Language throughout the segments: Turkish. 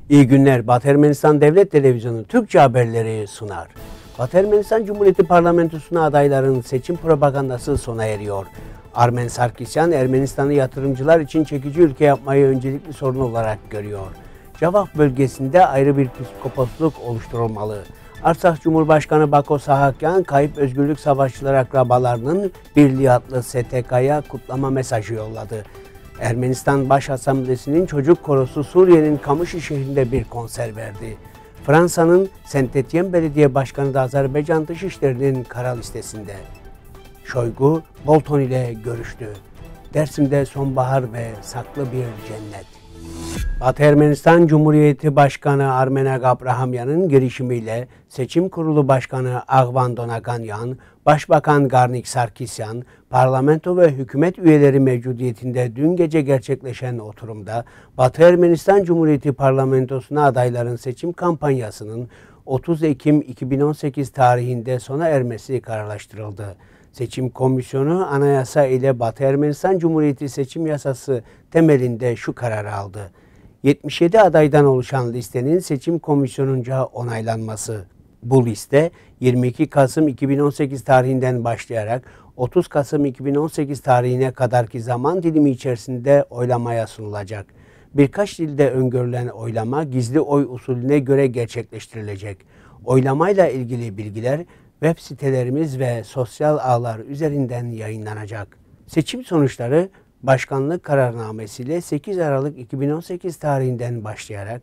İyi günler. Batı Ermenistan Devlet Televizyonu Türkçe haberleri sunar. Batı Ermenistan Cumhuriyeti Parlamentosu'na adayların seçim propagandası sona eriyor. Armen Sarkisyan, Ermenistan'ı yatırımcılar için çekici ülke yapmayı öncelikli sorun olarak görüyor. Cavak bölgesinde ayrı bir psikoposluk oluşturulmalı. Artsakh Cumhurbaşkanı Bako Sahakyan, kayıp özgürlük savaşçıları akrabalarının Birliği adlı STK'ya kutlama mesajı yolladı. Ermenistan Baş Asamblesi'nin çocuk korosu Suriye'nin Kamışı şehrinde bir konser verdi. Fransa'nın Saint-Étienne Belediye Başkanı da Azerbaycan Dışişleri'nin kara listesinde. Shoigu, Bolton ile görüştü. Dersim'de sonbahar ve saklı bir cennet. Batı Ermenistan Cumhuriyeti Başkanı Armenak Abrahamyan'ın girişimiyle Seçim Kurulu Başkanı Aghvan Donaganyan, Başbakan Garnik Sarkisyan, parlamento ve hükümet üyeleri mevcudiyetinde dün gece gerçekleşen oturumda Batı Ermenistan Cumhuriyeti Parlamentosu'na adayların seçim kampanyasının 30 Ekim 2018 tarihinde sona ermesi kararlaştırıldı. Seçim Komisyonu anayasa ile Batı Ermenistan Cumhuriyeti Seçim Yasası temelinde şu kararı aldı. 77 adaydan oluşan listenin seçim komisyonunca onaylanması. Bu liste 22 Kasım 2018 tarihinden başlayarak 30 Kasım 2018 tarihine kadarki zaman dilimi içerisinde oylamaya sunulacak. Birkaç dilde öngörülen oylama gizli oy usulüne göre gerçekleştirilecek. Oylamayla ilgili bilgiler web sitelerimiz ve sosyal ağlar üzerinden yayınlanacak. Seçim sonuçları başkanlık kararnamesiyle 8 Aralık 2018 tarihinden başlayarak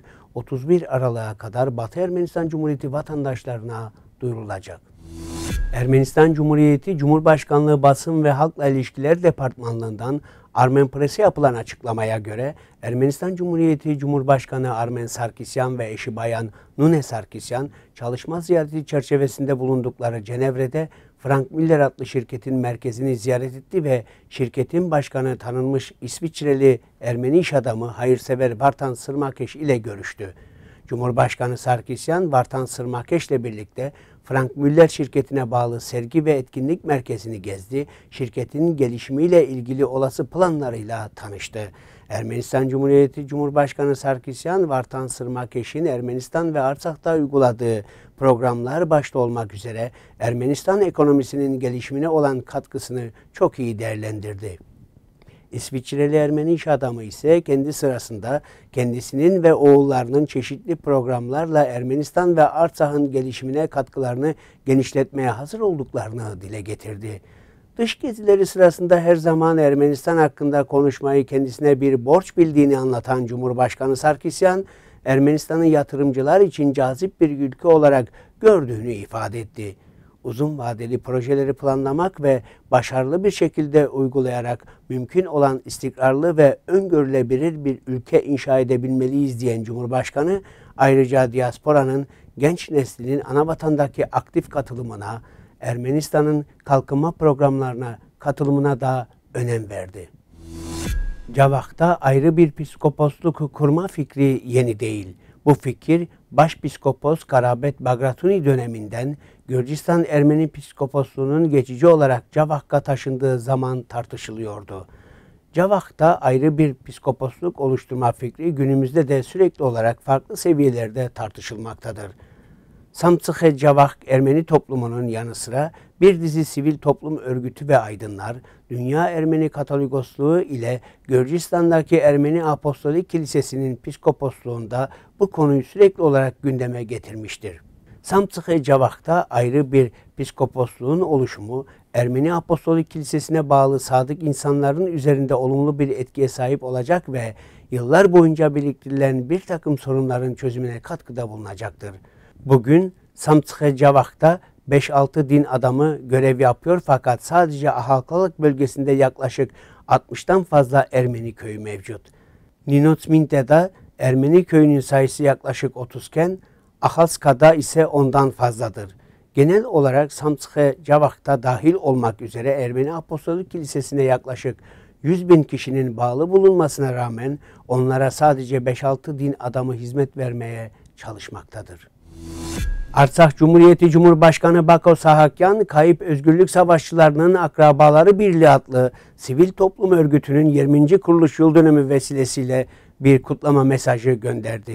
31 Aralık'a kadar Batı Ermenistan Cumhuriyeti vatandaşlarına duyurulacak. Ermenistan Cumhuriyeti Cumhurbaşkanlığı Basın ve Halkla İlişkiler Departmanlığından Armen Press'e yapılan açıklamaya göre Ermenistan Cumhuriyeti Cumhurbaşkanı Armen Sarkisyan ve eşi bayan Nune Sarkisyan çalışma ziyareti çerçevesinde bulundukları Cenevre'de Frank Müller adlı şirketin merkezini ziyaret etti ve şirketin başkanı tanınmış İsviçreli Ermeni iş adamı hayırsever Vartan Sırmakeş ile görüştü. Cumhurbaşkanı Sarkisyan, Vartan Sırmakeş ile birlikte Frank Müller şirketine bağlı sergi ve etkinlik merkezini gezdi, şirketin gelişimiyle ilgili olası planlarıyla tanıştı. Ermenistan Cumhuriyeti Cumhurbaşkanı Sarkisyan, Vartan Sırmakeş'in Ermenistan ve Artsak'ta uyguladığı programlar başta olmak üzere Ermenistan ekonomisinin gelişimine olan katkısını çok iyi değerlendirdi. İsviçreli Ermeni iş adamı ise kendi sırasında kendisinin ve oğullarının çeşitli programlarla Ermenistan ve Artsak'ın gelişimine katkılarını genişletmeye hazır olduklarını dile getirdi. Dış gezileri sırasında her zaman Ermenistan hakkında konuşmayı kendisine bir borç bildiğini anlatan Cumhurbaşkanı Sarkisyan, Ermenistan'ı yatırımcılar için cazip bir ülke olarak gördüğünü ifade etti. Uzun vadeli projeleri planlamak ve başarılı bir şekilde uygulayarak mümkün olan istikrarlı ve öngörülebilir bir ülke inşa edebilmeliyiz diyen Cumhurbaşkanı, ayrıca diasporanın genç neslinin anavatandaki aktif katılımına, Ermenistan'ın kalkınma programlarına katılımına da önem verdi. Cavak'ta ayrı bir psikoposluk kurma fikri yeni değil. Bu fikir Başpiskopos Karabet Bagratuni döneminden Gürcistan Ermeni psikoposluğunun geçici olarak Cavak'a taşındığı zaman tartışılıyordu. Cavak'ta ayrı bir psikoposluk oluşturma fikri günümüzde de sürekli olarak farklı seviyelerde tartışılmaktadır. Samtsikhe Cavak Ermeni toplumunun yanı sıra bir dizi sivil toplum örgütü ve aydınlar, Dünya Ermeni Katolikosluğu ile Gürcistan'daki Ermeni Apostolik Kilisesi'nin psikoposluğunda bu konuyu sürekli olarak gündeme getirmiştir. Samtsikhe Cavak'ta ayrı bir psikoposluğun oluşumu, Ermeni Apostolik Kilisesi'ne bağlı sadık insanların üzerinde olumlu bir etkiye sahip olacak ve yıllar boyunca biriktirilen bir takım sorunların çözümüne katkıda bulunacaktır. Bugün Samtsikhe Cavak'ta 5-6 din adamı görev yapıyor fakat sadece Ahalkalık bölgesinde yaklaşık 60'tan fazla Ermeni köyü mevcut. Ninotsminte'de Ermeni köyünün sayısı yaklaşık 30 iken Ahalska'da ise ondan fazladır. Genel olarak Samtsikhe Cavak'ta dahil olmak üzere Ermeni Apostolik Kilisesi'ne yaklaşık 100.000 kişinin bağlı bulunmasına rağmen onlara sadece 5-6 din adamı hizmet vermeye çalışmaktadır. Artsakh Cumhuriyeti Cumhurbaşkanı Bako Sahakyan, Kayıp Özgürlük Savaşçılarının Akrabaları Birliği adlı sivil toplum örgütünün 20. kuruluş yıl dönümü vesilesiyle bir kutlama mesajı gönderdi.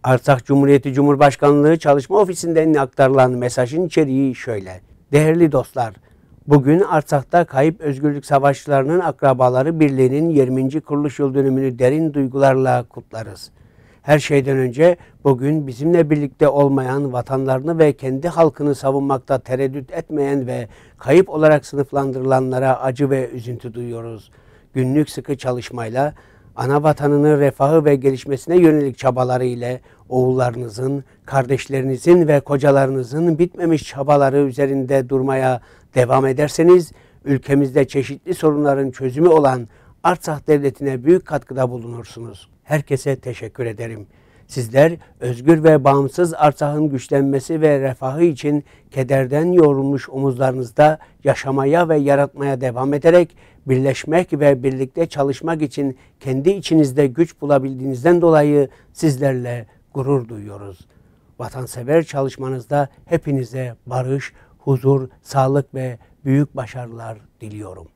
Artsakh Cumhuriyeti Cumhurbaşkanlığı Çalışma Ofisi'nden aktarılan mesajın içeriği şöyle. Değerli dostlar, bugün Artsak'ta kayıp özgürlük savaşçılarının akrabaları birliğinin 20. kuruluş yıl dönümünü derin duygularla kutlarız. Her şeyden önce bugün bizimle birlikte olmayan, vatanlarını ve kendi halkını savunmakta tereddüt etmeyen ve kayıp olarak sınıflandırılanlara acı ve üzüntü duyuyoruz. Günlük sıkı çalışmayla, ana vatanının refahı ve gelişmesine yönelik çabaları ile oğullarınızın, kardeşlerinizin ve kocalarınızın bitmemiş çabaları üzerinde durmaya devam ederseniz, ülkemizde çeşitli sorunların çözümü olan Artsakh Devleti'ne büyük katkıda bulunursunuz. Herkese teşekkür ederim. Sizler özgür ve bağımsız Artsakh'ın güçlenmesi ve refahı için kederden yoğrulmuş omuzlarınızda yaşamaya ve yaratmaya devam ederek birleşmek ve birlikte çalışmak için kendi içinizde güç bulabildiğinizden dolayı sizlerle gurur duyuyoruz. Vatansever çalışmanızda hepinize barış, huzur, sağlık ve büyük başarılar diliyorum.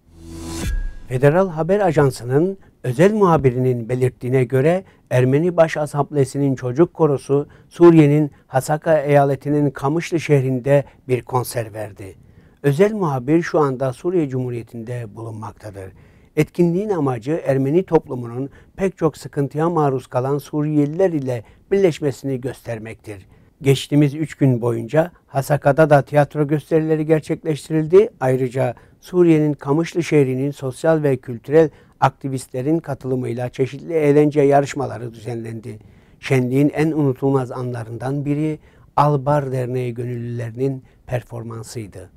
Federal Haber Ajansı'nın özel muhabirinin belirttiğine göre Ermeni Başasamblesi'nin çocuk korosu Suriye'nin Hasaka eyaletinin Kamışlı şehrinde bir konser verdi. Özel muhabir şu anda Suriye Cumhuriyeti'nde bulunmaktadır. Etkinliğin amacı Ermeni toplumunun pek çok sıkıntıya maruz kalan Suriyeliler ile birleşmesini göstermektir. Geçtiğimiz 3 gün boyunca Hasaka'da da tiyatro gösterileri gerçekleştirildi. Ayrıca Suriye'nin Kamışlı şehrinin sosyal ve kültürel aktivistlerin katılımıyla çeşitli eğlence yarışmaları düzenlendi. Şenliğin en unutulmaz anlarından biri Albar Derneği gönüllülerinin performansıydı.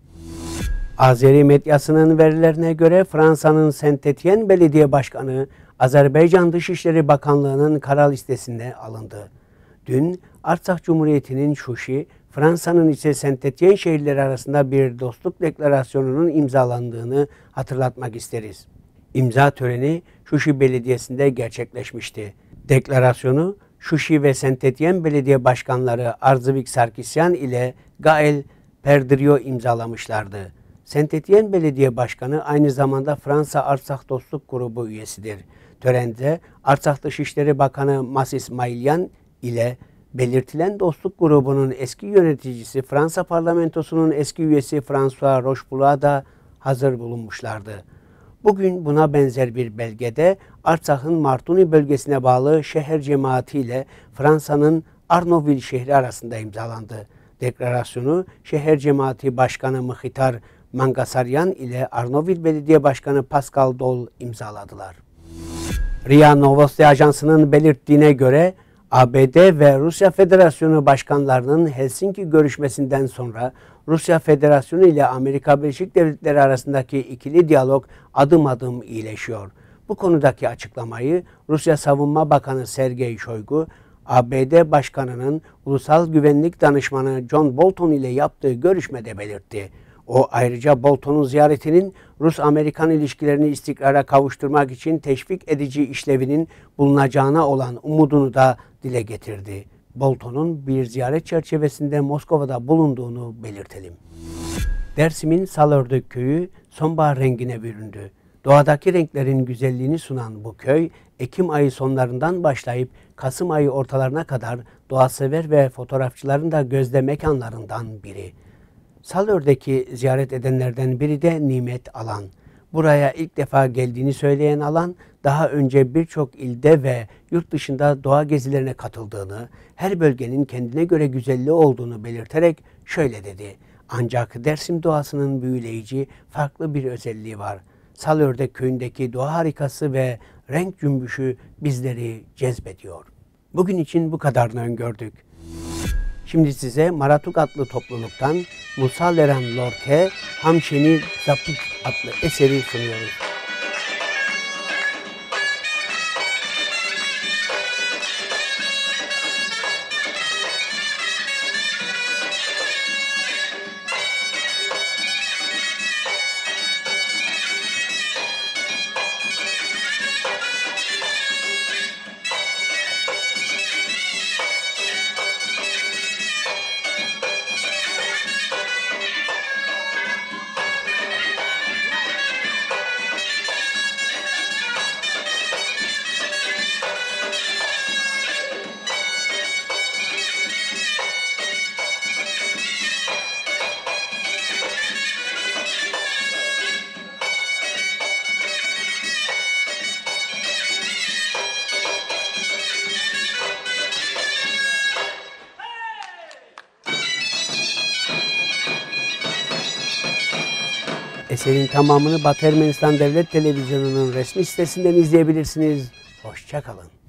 Azeri medyasının verilerine göre Fransa'nın Saint-Étienne Belediye Başkanı Azerbaycan Dışişleri Bakanlığı'nın kara listesine alındı. Dün Artsakh Cumhuriyeti'nin Şuşi, Fransa'nın ise Saint-Étienne şehirleri arasında bir dostluk deklarasyonunun imzalandığını hatırlatmak isteriz. İmza töreni Şuşi Belediyesi'nde gerçekleşmişti. Deklarasyonu Şuşi ve Saint-Étienne Belediye Başkanları Artzvik Sarkisyan ile Gael Perdriau imzalamışlardı. Saint-Étienne Belediye Başkanı aynı zamanda Fransa Artsakh Dostluk Grubu üyesidir. Törende Artsakh Dışişleri Bakanı Masis Mailyan ile belirtilen dostluk grubunun eski yöneticisi Fransa Parlamentosu'nun eski üyesi François Rochefoucauld da hazır bulunmuşlardı. Bugün buna benzer bir belgede Artsakh'ın Martuni bölgesine bağlı şehir cemaati ile Fransa'nın Arnoville şehri arasında imzalandı. Deklarasyonu şehir cemaati başkanı Mıhitar Mangasaryan ile Arnoville Belediye Başkanı Pascal Dol imzaladılar. RIA Novosti Ajansı'nın belirttiğine göre ABD ve Rusya Federasyonu başkanlarının Helsinki görüşmesinden sonra Rusya Federasyonu ile Amerika Birleşik Devletleri arasındaki ikili diyalog adım adım iyileşiyor. Bu konudaki açıklamayı Rusya Savunma Bakanı Sergey Shoigu, ABD Başkanı'nın Ulusal Güvenlik Danışmanı John Bolton ile yaptığı görüşmede belirtti. O ayrıca Bolton'un ziyaretinin Rus-Amerikan ilişkilerini istikrara kavuşturmak için teşvik edici işlevinin bulunacağına olan umudunu da dile getirdi. Bolton'un bir ziyaret çerçevesinde Moskova'da bulunduğunu belirtelim. Dersim'in Salördük köyü sonbahar rengine büründü. Doğadaki renklerin güzelliğini sunan bu köy, Ekim ayı sonlarından başlayıp Kasım ayı ortalarına kadar doğasever ve fotoğrafçıların da gözde mekanlarından biri. Salördek'i ziyaret edenlerden biri de Nimet Alan. Buraya ilk defa geldiğini söyleyen Alan, daha önce birçok ilde ve yurt dışında doğa gezilerine katıldığını, her bölgenin kendine göre güzelliği olduğunu belirterek şöyle dedi. Ancak Dersim doğasının büyüleyici, farklı bir özelliği var. Salördek köyündeki doğa harikası ve renk cümbüşü bizleri cezbediyor. Bugün için bu kadarını öngördük. Şimdi size Maratuk adlı topluluktan Musa Leran Lorke Hamşeni Zapik adlı eseri sunuyoruz. Eserin tamamını Batı Ermenistan Devlet Televizyonu'nun resmi sitesinden izleyebilirsiniz. Hoşça kalın.